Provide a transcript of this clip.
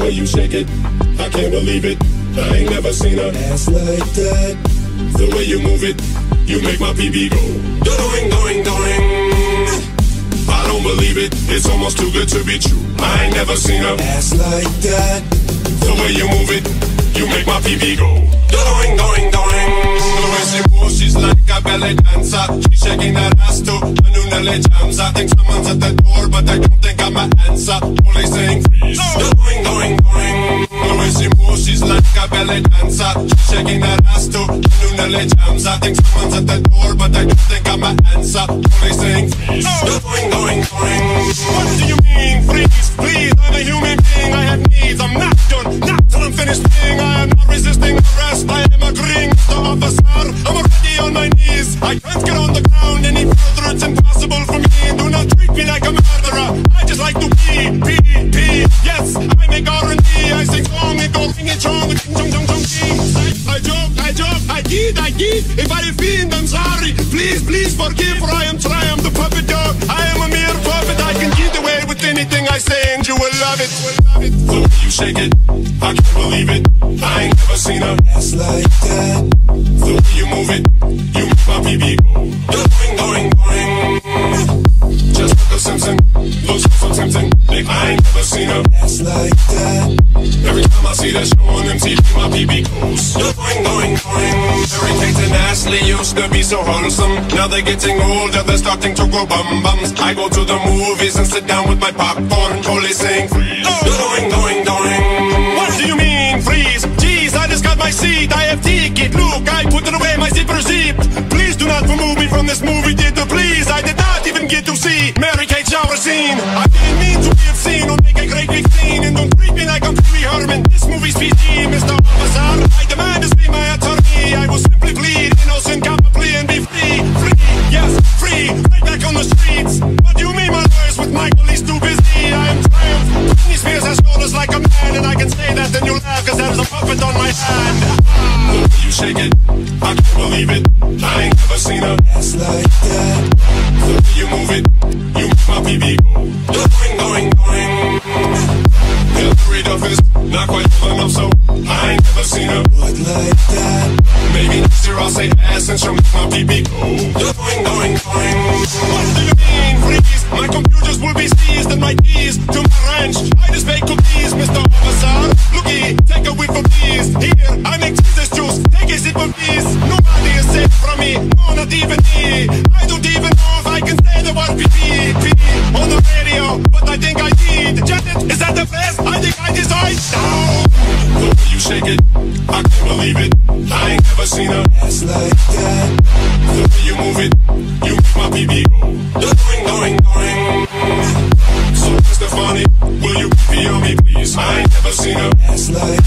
way you shake it, I can't believe it. I ain't never seen a ass like that. The way you move it, you make my PB go doing, doing, doing. I don't believe it, it's almost too good to be true. I ain't never seen a ass like that. The way you move it, you make my PB go doing, doing, doing. The way she moves, she's like a belly dancer. She's shaking that ass to the new Nelly jams. I think someone's at the door, but I don't think I'm an answer. Only saying freeze, doing, doing, doing. The way she moves, she's like a belly dancer. She's shaking that ass to the new Nelly jams. I think someone's at the door, but I don't think I'm an answer. Only saying freeze, doing, doing, doing. What do you mean freeze? Please, I'm a human being, I have needs. I'm not done, not till I'm finished being. I am not resisting arrest, I am agreeing, Mr. Officer. I'm already on my knees, I can't get on the ground any further. It's impossible for me, do not treat me like a murderer. I just like to pee. Yes, I make R&B, I sing song and go sing it strong. I kid. If I offend, I'm sorry. Please forgive, for I am Triumph, the puppet dog. I am a mere puppet, I can get away with anything I say and you will love it. The way you shake it, I can't believe it. I ain't never seen a ass like that. The way you move it, you make my PB go doing, doing, doing. Just like a Simpson, looks so tempting. I ain't never seen a ass like that. Every time I see that show on MTV, my PB goes doing, doing, doing. Mary Kate and Ashley used to be so wholesome. Now they're getting older, they're starting to grow bum-bums. I go to the movies and sit down with my popcorn, totally saying freeze, doing, doing, doing. What do you mean freeze? Jeez, I just got my seat, I have ticket. Look, I put it away, my zipper zipped. Please do not remove me from this movie theater, please. I did not even get to see Mary Kate shower scene. I didn't mean to be obscene or make a great big scene. And don't treat me like I'm Pee Wee Herman. This movie's PG, Mr. Officer. I demand to see my attorney. I will simply plead innocent, copper plea and be free. Free, yes, free, right back on the streets. What do you mean my lawyers with Michael? He's too busy. I am Triumph. Britney Spears has shoulders like a man. And I can say that and you'll laugh cause there's a puppet on my hand. The way you shake it, I can't believe it. I ain't never seen a ass like that. The way you move it, you make my PB go doing, doing, doing. Hillary Duff is not quite full enough, so I ain't never seen a butt like that. Maybe next year I'll say ass and she'll make my PB go doing, doing, doing. What do you mean freeze? My computers will be seized and my keys to my ranch. I just bake cookies, Mr. Officer. Looky, take a whiff of these. Here, I make Jesus juice, take a sip of this. Nobody is safe from me, no, not even me. I don't even know if I can say the word PPP on the radio, but I think I did. Janet, is that the best? I think I decide now. The way you shake it, I can't believe it. I ain't never seen a ass like that. The way you move it, you make my PB go doing, doing, doing. So Mr. Funny, will you pee on me please? I ain't never seen a ass like